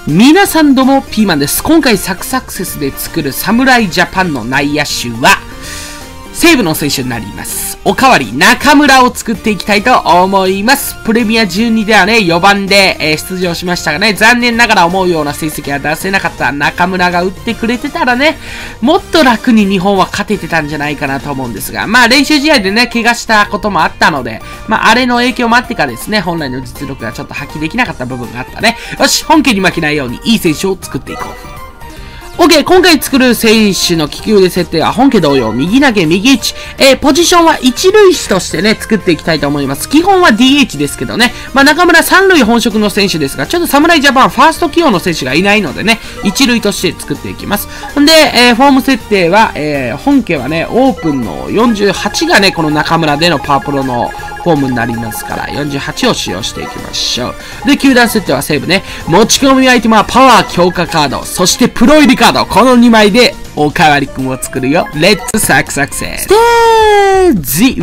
皆さんどうもピーマンです。今回サクサクセスで作る侍ジャパンの内野手は西武の選手になります。おかわり中村を作っていきたいと思います。プレミア12ではね、4番で、出場しましたがね、残念ながら思うような成績は出せなかった中村が打ってくれてたらね、もっと楽に日本は勝ててたんじゃないかなと思うんですが、まあ練習試合でね、怪我したこともあったので、まああれの影響もあってかですね、本来の実力がちょっと発揮できなかった部分があったね。よし、本家に負けないようにいい選手を作っていこう。OK、今回作る選手の利き腕設定は本家同様、右投げ、右打ち。ポジションは一塁手としてね、作っていきたいと思います。基本は DH ですけどね。まあ、中村三塁本職の選手ですが、ちょっと侍ジャパンファースト起用の選手がいないのでね、一塁として作っていきます。んで、フォーム設定は、本家はね、オープンの48がね、この中村でのパワープロのフォームになりますから、48を使用していきましょう。で、球団設定は西武ね。持ち込みアイテムはパワー強化カード、そしてプロ入りカード。この2枚で、おかわりくんを作るよ。レッツサクサクセス。ステージ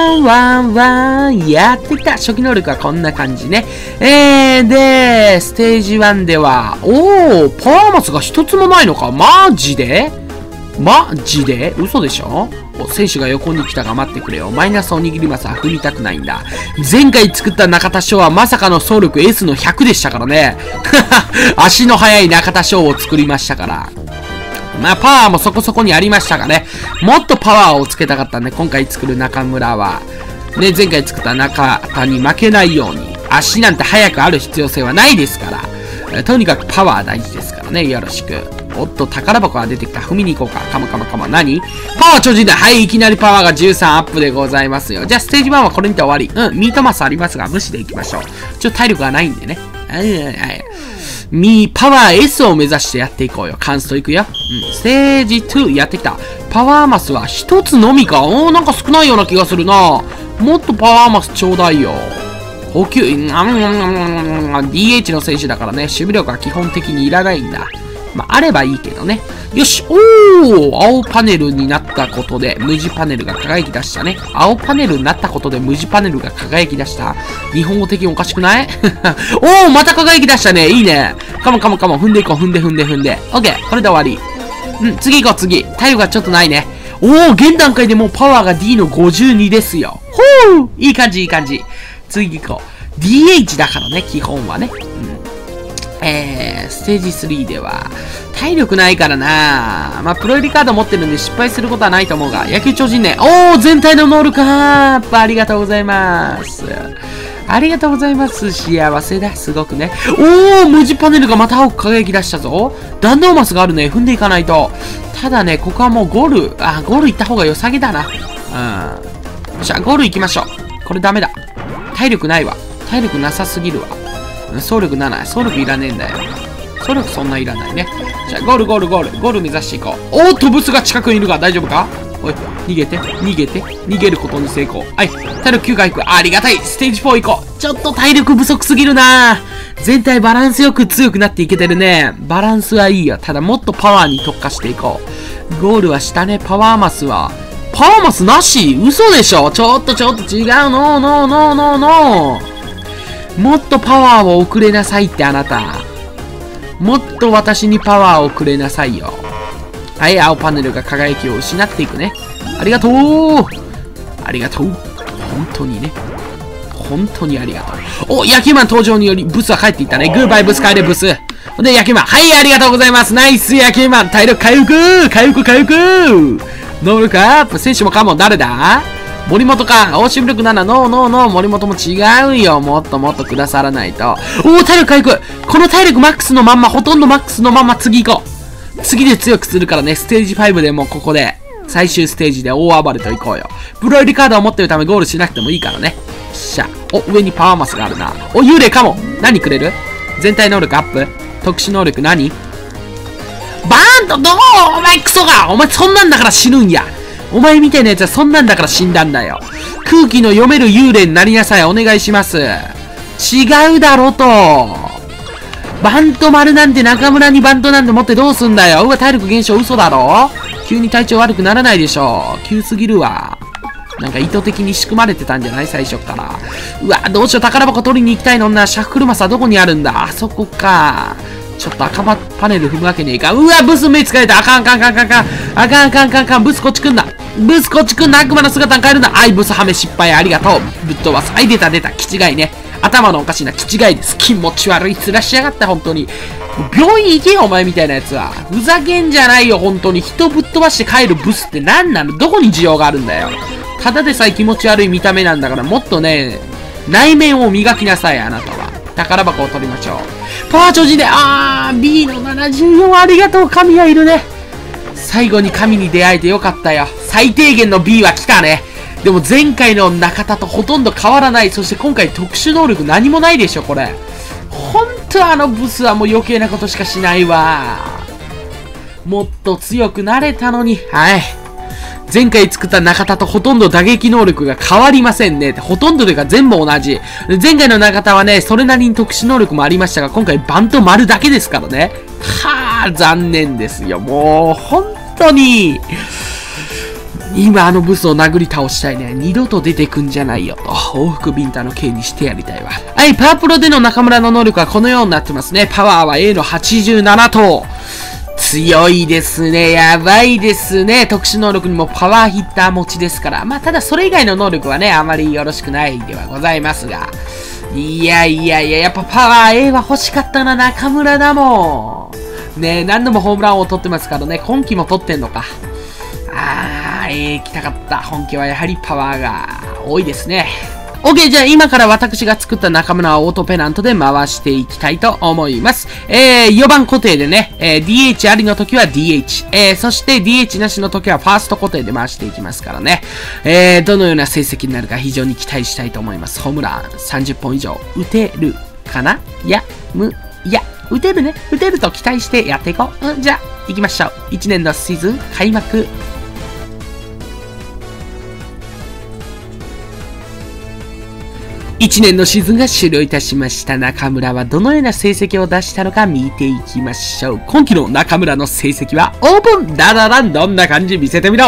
1やってきた。初期能力はこんな感じね。で、ステージ1では、パワーマスが一つもないのか。マジで嘘でしょ？選手が横に来たが待ってくれよ。マイナスおにぎりマスは振りたくないんだ。前回作った中田翔はまさかの走力 S の100でしたからね。足の速い中田翔を作りましたから。まあ、パワーもそこそこにありましたがね。もっとパワーをつけたかったんで、今回作る中村は、ね、前回作った中田に負けないように、足なんて速くある必要性はないですから。とにかくパワー大事ですからね。よろしく。おっと、宝箱が出てきた。踏みに行こうか。カモ。何？パワー超人だ。はい、いきなりパワーが13アップでございますよ。じゃあ、ステージ1はこれにて終わり。ミートマスありますが、無視でいきましょう。体力がないんでね。パワー S を目指してやっていこうよ。カンストいくよ。ステージ2やってきた。パワーマスは一つのみか。なんか少ないような気がするな。もっとパワーマスちょうだいよ。補給、DH の選手だからね、守備力は基本的にいらないんだ。まあ、あればいいけどね。よし、青パネルになったことで、無地パネルが輝き出したね。青パネルになったことで、無地パネルが輝き出した。日本語的におかしくないまた輝き出したね。いいね。カモ。踏んでいこう。踏んで。オッケー。これで終わり。次行こう、次。体力がちょっとないね。現段階でもうパワーが D の52ですよ。いい感じ。次行こう。DH だからね、基本はね。ステージ3では、体力ないからな。まあ、プロ入りカード持ってるんで失敗することはないと思うが、野球超人ね。全体の能力アップありがとうございます。幸せだ。すごくね。無地パネルがまた青く輝き出したぞ。弾道マスがあるね。踏んでいかないと。ただね、ここはもうゴール行った方が良さげだな。じゃあ、ゴール行きましょう。これダメだ。体力ないわ。体力なさすぎるわ。走力7。走力いらねえんだよ。走力そんないらないね。じゃあ、ゴール目指していこう。トブスが近くにいるが大丈夫か？おい、逃げて。逃げることに成功。はい、体力9回行く。ありがたい。ステージ4行こう。ちょっと体力不足すぎるな。全体バランスよく強くなっていけてるね。バランスはいいよ。ただもっとパワーに特化していこう。ゴールは下ね。パワーマスなし？嘘でしょ？ちょっと違う。ノー。もっとパワーを送れなさいってあなた。もっと私にパワーをくれなさいよ。はい、青パネルが輝きを失っていくね。ありがとう。本当にね。本当にありがとう。野球マン登場によりブスは帰っていったね。グーバイブス帰れブス。で、野球マン。はい、ありがとうございます。ナイス野球マン。体力回復。能力アップ。選手もかも。誰だ？森本か。守備力7。ノー。森本も違うよ。もっとくださらないと。体力回復。この体力マックスのまんま、ほとんどマックスのまんま次行こう。次で強くするからね。ステージ5でもここで、最終ステージで大暴れと行こうよ。プロ入りカードを持ってるためゴールしなくてもいいからね。上にパワーマスがあるな。幽霊かも。何くれる？全体能力アップ。特殊能力何？バーンとどう？お前クソが！お前そんなんだから死ぬんや。お前みたいなやつはそんなんだから死んだんだよ。空気の読める幽霊になりなさい。お願いします。違うだろと。バント丸なんて中村にバントなんて持ってどうすんだよ。体力減少嘘だろ。急に体調悪くならないでしょ。急すぎるわ。なんか意図的に仕組まれてたんじゃない最初から。どうしよう。宝箱取りに行きたいのな。シャッフルマスはどこにあるんだ。あそこか。 ちょっと赤パネル踏むわけねえか。うわ、ブス目つかれた。あかん、ブスこっち来んな。悪魔の姿に変えるな。ブスはめ失敗、ありがとう。ぶっ飛ばす。出た。気違いね。頭のおかしいな、気違いです。気持ち悪い面しやがった、本当に。病院行けよ、お前みたいなやつは。ふざけんじゃないよ、本当に。人ぶっ飛ばして帰るブスって何なの？どこに需要があるんだよ。ただでさえ気持ち悪い見た目なんだから、もっとね、内面を磨きなさい、あなたは。宝箱を取りましょう。パワー超人で、B の74、ありがとう、神はいるね。最後に神に出会えてよかったよ。最低限の B は来たね。でも前回の中田とほとんど変わらない。そして今回特殊能力何もないでしょ、これ。ほんとあのブスはもう余計なことしかしないわ。もっと強くなれたのに。はい。前回作った中田とほとんど打撃能力が変わりませんね。ほとんどというか全部同じ。前回の中田はね、それなりに特殊能力もありましたが、今回バンと丸だけですからね。残念ですよ。もう、本当に。今あのブスを殴り倒したいね。二度と出てくんじゃないよと。往復ビンタの刑にしてやりたいわ。はい、パワープロでの中村の能力はこのようになってますね。パワーは A の87と。強いですね。やばいですね。特殊能力にもパワーヒッター持ちですから。ただそれ以外の能力はね、あまりよろしくないではございますが。やっぱパワー A は欲しかったな、中村だもん。ねえ、何度もホームランを取ってますからね。今季も取ってんのか。来たかった。本家はやはりパワーが多いですね。OK、じゃあ今から私が作った中村をオートペナントで回していきたいと思います。4番固定でね、DH ありの時は DH、そして DH なしの時はファースト固定で回していきますからね。どのような成績になるか非常に期待したいと思います。ホームラン30本以上打てるかな？打てるね。打てると期待してやっていこう。じゃあ、行きましょう。1年のシーズン開幕。1年のシーズンが終了いたしました。中村はどのような成績を出したのか見ていきましょう。今季の中村の成績はオープン。どんな感じ見せてみろ。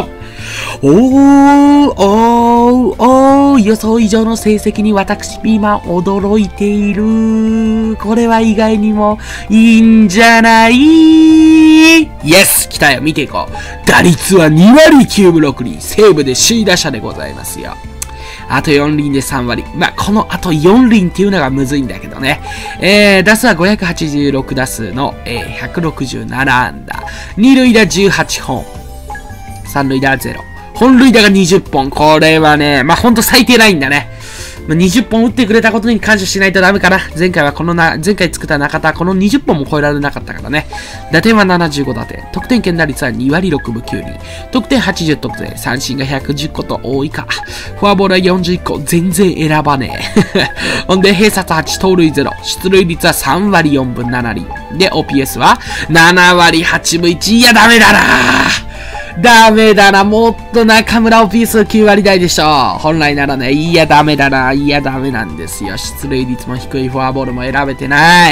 予想以上の成績に私今驚いている。これは意外にもいいんじゃない？イエス来たよ。見ていこう。打率は2割9分6厘。西武で首位打者でございますよ。あと4厘で3割。このあと4厘っていうのがむずいんだけどね。打数は586打数の、167安打。二塁打18本。三塁打0。本塁打が20本。これはね、ほんと最低ラインだね。20本打ってくれたことに感謝しないとダメかな。前回作った中田はこの20本も超えられなかったからね。打点は75打点。得点圏打率は2割6分9厘。得点80得点。三振が110個と多いか。フォアボールは41個。全然選ばねえ。ほんで、併殺8、盗塁0。出塁率は3割4分7厘。で、OPS は7割8分1。いや、ダメだなダメだな。もっと中村をピース9割台でしょ。本来ならね。いや、ダメだな。いや、ダメなんですよ。出塁率も低い。フォアボールも選べてない。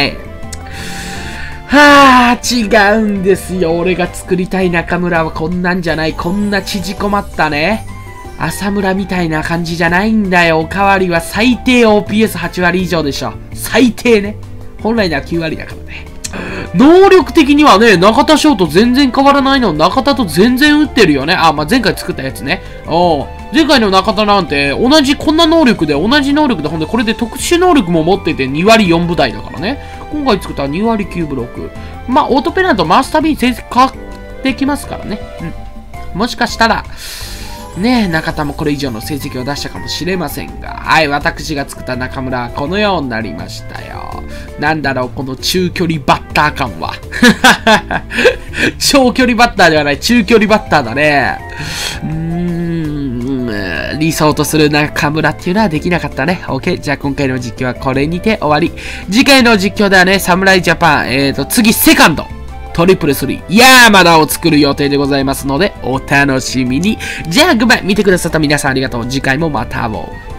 違うんですよ。俺が作りたい中村はこんなんじゃない。こんな縮こまったね。浅村みたいな感じじゃないんだよ。おかわりは最低 OPS8 割以上でしょ。最低ね。本来なら9割だからね。能力的にはね、中田翔と全然変わらないの。中田と全然打ってるよね。前回作ったやつね。前回の中田なんて、こんな能力で、同じ能力で、ほんで、これで特殊能力も持ってて2割4分台だからね。今回作った2割9分6。オートペナント回すたびに成績変わってきますからね。もしかしたら、ね中田もこれ以上の成績を出したかもしれませんが、私が作った中村はこのようになりましたよ。なんだろう、この中距離バッター感は。長距離バッターではない、中距離バッターだね。理想とする中村っていうのはできなかったね。OK。じゃあ今回の実況はこれにて終わり。次回の実況ではね、侍ジャパン、次セカンド。トリプル3、山田を作る予定でございますので、お楽しみに。じゃあ、グッバイ。見てくださった皆さんありがとう。次回もまた会おう。